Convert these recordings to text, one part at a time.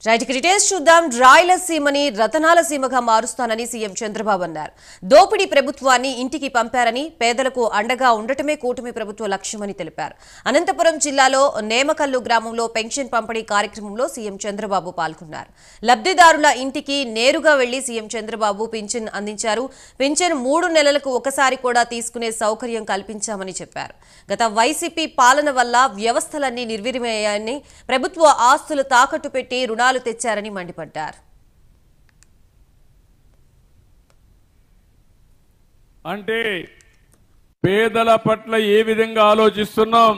Right details చూద్దాం. రాయలసీమని రతనాల సీమగా మారుస్తానని CM Chandrababu అన్నారు. దోపిడీ ప్రభుత్వాన్ని ఇంటికి పంపారని, పేదలకు అండగా ఉండటమే కూటమి ప్రభుత్వ లక్ష్యమని తెలిపారు. అనంతపురం జిల్లాలో నేమకల్లు గ్రామంలో పెన్షన్ పంపిణీ కార్యక్రమంలో సీఎం చంద్రబాబు పాల్గొన్నారు. లబ్ధిదారుల ఇంటికి నేరుగా వెళ్లి సీఎం చంద్రబాబు పింఛన్ అందించారు. పింఛన్ 3 నెలలకు ఒకసారి కూడా తీసుకునే సౌకర్యం కల్పించామని చెప్పారు. గత వైసీపీ పాలన వల్ల వ్యవస్థలన్నీ నిర్వీర్యమయ్యాయని, ప్రభుత్వ ఆస్తులు తాకట్టు పెట్టి రుణాలు తెచ్చారని మండిపడ్డారు. అంటే పేదల పట్ల ఏ విధంగా ఆలోచిస్తున్నాం?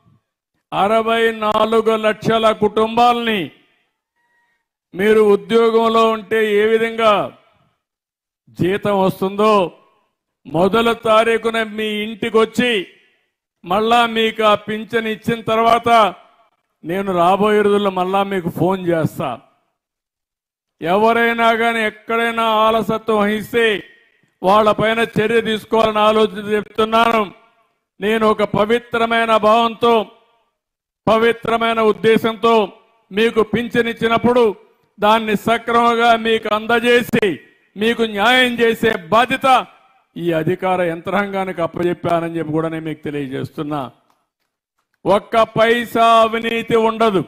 64 లక్షల కుటుంబాలని మీరు ఉద్యోగంలో ఉంటే ఏ విధంగా జీతం వస్తుందో, మొదటి తారీఖున మీ ఇంటికి వచ్చి మళ్ళా మీకు ఆ పింఛన్ ఇచ్చిన తర్వాత నేను రాబోయే రోజుల్లో మళ్ళా మీకు ఫోన్ చేస్తా. ఎవరైనా కానీ ఎక్కడైనా ఆలసత్వం వహిస్తే వాళ్ళపైన చర్య తీసుకోవాలని ఆలోచన చెప్తున్నాను. నేను ఒక పవిత్రమైన భావంతో, పవిత్రమైన ఉద్దేశంతో మీకు పింఛన్ ఇచ్చినప్పుడు దాన్ని సక్రమంగా మీకు అందజేసి మీకు న్యాయం చేసే బాధ్యత ఈ అధికార యంత్రాంగానికి అప్పచెప్పానని చెప్పి కూడా నేను మీకు తెలియజేస్తున్నా. ఒక్క పైసా అవినీతి ఉండదు.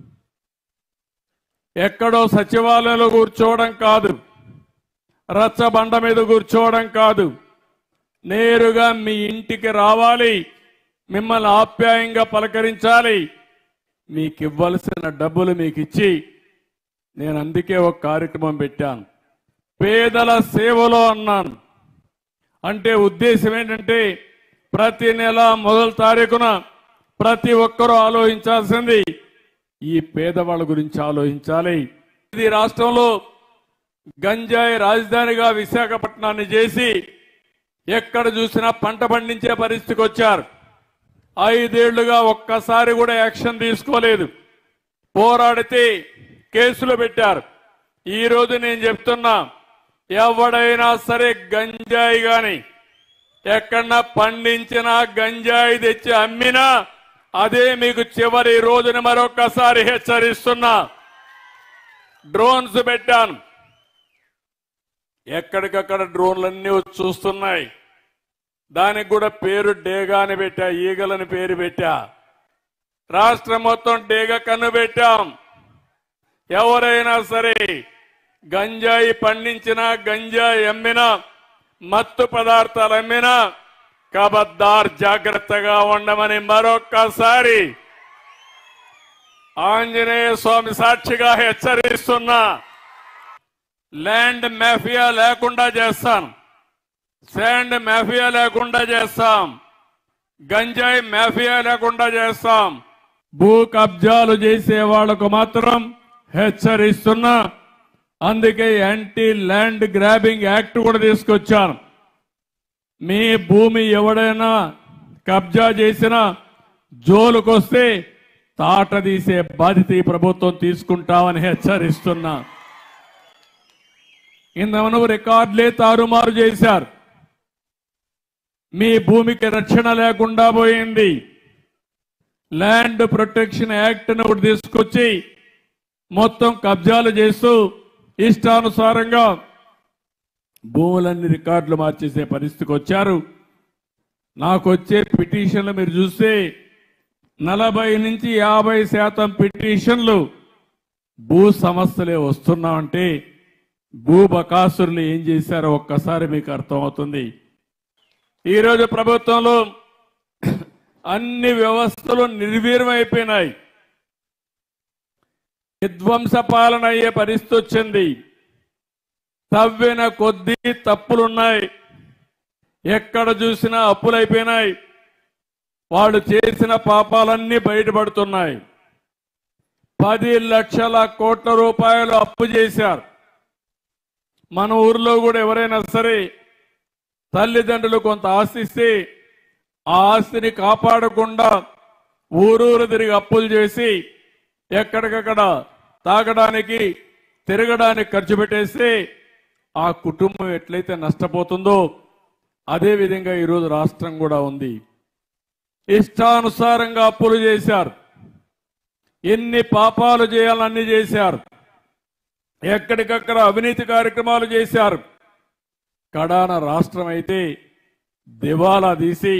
ఎక్కడో సచివాలయంలో కూర్చోవడం కాదు, రచ్చబండ మీద కూర్చోవడం కాదు, నేరుగా మీ ఇంటికి రావాలి, మిమ్మల్ని ఆప్యాయంగా పలకరించాలి, మీకు ఇవ్వాల్సిన డబ్బులు మీకు ఇచ్చి, నేను అందుకే ఒక కార్యక్రమం పెట్టాను, పేదల సేవలో అన్నాను. అంటే ఉద్దేశం ఏంటంటే ప్రతి నెల మొదటి తారీఖున ప్రతి ఒక్కరూ ఆలోచించాల్సింది ఈ పేదవాళ్ళ గురించి ఆలోచించాలి. ఇది రాష్ట్రంలో గంజాయి రాజధానిగా విశాఖపట్నాన్ని చేసి ఎక్కడ చూసినా పంట పండించే పరిస్థితికి వచ్చారు. 5 ఏళ్లుగా ఒక్కసారి కూడా యాక్షన్ తీసుకోలేదు. పోరాడితే కేసులు పెట్టారు. ఈ రోజు నేను చెప్తున్నా, ఎవడైనా సరే గంజాయి గాని ఎక్కడన్నా పండించిన గంజాయి తెచ్చి అమ్మినా అదే మీకు చివరి రోజున మరొకసారి హెచ్చరిస్తున్నా. డ్రోన్స్ పెట్టాను, ఎక్కడికక్కడ డ్రోన్లన్నీ వచ్చి చూస్తున్నాయి. దానికి కూడా పేరు డేగా అని పెట్టా, ఈగలని పేరు పెట్టా. రాష్ట్రం మొత్తం డేగ కన్ను పెట్టాం. ఎవరైనా సరే గంజాయి పండించినా, గంజాయి అమ్మినా, మత్తు పదార్థాలు అమ్మినా కబద్దార్ జాగ్రత్తగా ఉండమని మరొక్కసారి ఆంజనేయ స్వామి సాక్షిగా హెచ్చరిస్తున్నా. ల్యాండ్ మాఫియా లేకుండా చేస్తాం, శాండ్ మాఫియా లేకుండా చేస్తాం, గంజాయి మాఫియా లేకుండా చేస్తాం. భూ కబ్జాలు చేసే వాళ్లకు మాత్రం హెచ్చరిస్తున్నా. అందుకే యాంటీ ల్యాండ్ గ్రాబింగ్ యాక్ట్ కూడా తీసుకొచ్చాను. మీ భూమి ఎవడైనా కబ్జా చేసినా జోలుకొస్తే తాట తీసే బాధ్యత ఈ ప్రభుత్వం తీసుకుంటామని హెచ్చరిస్తున్నా. ఇంతమను రికార్డులే తారుమారు చేశారు. మీ భూమికి రక్షణ లేకుండా పోయింది. ల్యాండ్ ప్రొటెక్షన్ యాక్ట్ ను తీసుకొచ్చి మొత్తం కబ్జాలు చేస్తూ ఇష్టానుసారంగా భూములన్నీ రికార్డులు మార్చేసే పరిస్థితికి వచ్చారు. నాకు వచ్చే పిటిషన్లు మీరు చూస్తే 40 నుంచి 50% పిటిషన్లు భూ సమస్యలే వస్తున్నామంటే భూ బకాసురులు ఏం చేశారో ఒక్కసారి మీకు అర్థమవుతుంది. ఈరోజు ప్రభుత్వంలో అన్ని వ్యవస్థలు నిర్వీర్యమైపోయినాయి. విధ్వంస పాలన అయ్యే పరిస్థితి వచ్చింది. తవ్విన కొద్దీ తప్పులున్నాయి. ఎక్కడ చూసినా అప్పులైపోయినాయి. వాళ్ళు చేసిన పాపాలన్నీ బయటపడుతున్నాయి. 10 లక్షల కోట్ల రూపాయలు అప్పు చేశారు. మన ఊర్లో కూడా ఎవరైనా సరే తల్లిదండ్రులు కొంత ఆస్తిస్తే ఆ ఆస్తిని కాపాడకుండా ఊరూరు తిరిగి అప్పులు చేసి ఎక్కడికక్కడ తాగడానికి, తిరగడానికి ఖర్చు పెట్టేస్తే ఆ కుటుంబం ఎట్లయితే నష్టపోతుందో అదే విధంగా ఈరోజు రాష్ట్రం కూడా ఉంది. ఇష్టానుసారంగా అప్పులు చేశారు. ఎన్ని పాపాలు చేయాలన్నీ చేశారు. ఎక్కడికక్కడ అవినీతి కార్యక్రమాలు చేశారు. కడాన రాష్ట్రం అయితే దివాలా తీసి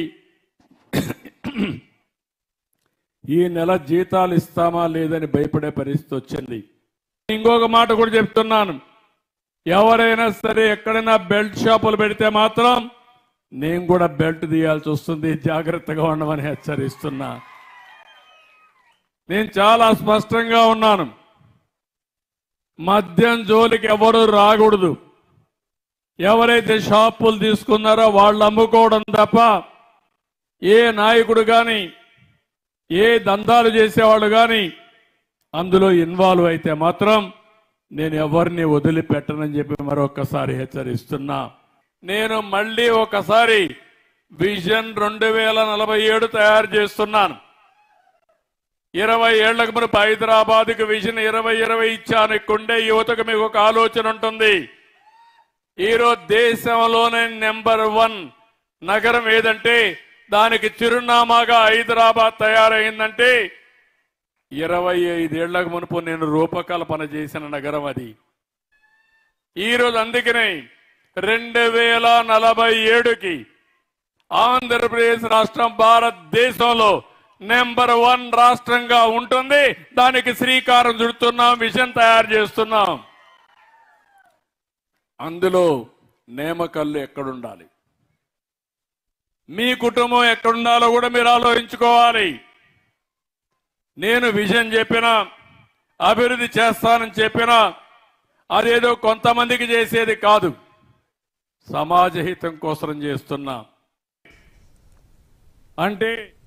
ఈ నెల జీతాలు ఇస్తామా లేదని భయపడే పరిస్థితి వచ్చింది. ఇంకొక మాట కూడా చెప్తున్నాను, ఎవరైనా సరే ఎక్కడైనా బెల్ట్ షాపులు పెడితే మాత్రం నేను కూడా బెల్ట్ తీయాల్సి వస్తుంది, జాగ్రత్తగా ఉండమని హెచ్చరిస్తున్నా. నేను చాలా స్పష్టంగా ఉన్నాను, మద్యం జోలికి ఎవరు రాకూడదు. ఎవరైతే షాపులు తీసుకున్నారో వాళ్ళు అమ్ముకోవడం తప్ప ఏ నాయకుడు కానీ ఏ దందాలు చేసేవాళ్ళు కానీ అందులో ఇన్వాల్వ్ అయితే మాత్రం నేను ఎవరిని వదిలిపెట్టనని చెప్పి మరొకసారి హెచ్చరిస్తున్నా. నేను మళ్ళీ ఒకసారి విజన్ 2047 తయారు చేస్తున్నాను. 20 ఏళ్లకు మునుపు హైదరాబాద్కు విజన్ 2020 ఇచ్చాను. ఇక్కడుండే యువతకు మీకు ఒక ఆలోచన ఉంటుంది. ఈరోజు దేశంలోనే నెంబర్ 1 నగరం ఏదంటే దానికి చిరునామాగా హైదరాబాద్ తయారైందంటే 25 ఏళ్లకు మునుపు నేను రూపకల్పన చేసిన నగరం అది. ఈరోజు అందుకనే 2047కి ఆంధ్రప్రదేశ్ రాష్ట్రం భారతదేశంలో నెంబర్ 1 రాష్ట్రంగా ఉంటుంది. దానికి శ్రీకారం చుడుతున్నాం, విజన్ తయారు చేస్తున్నాం. అందులో నేమకల్లు ఎక్కడుండాలి, మీ కుటుంబం ఎక్కడుండాలో కూడా మీరు ఆలోచించుకోవాలి. నేను విజన్ చెప్పినా, అభివృద్ధి చేస్తానని చెప్పినా అదేదో కొంతమందికి చేసేది కాదు, సమాజ హితం కోసం చేస్తున్నా. అంటే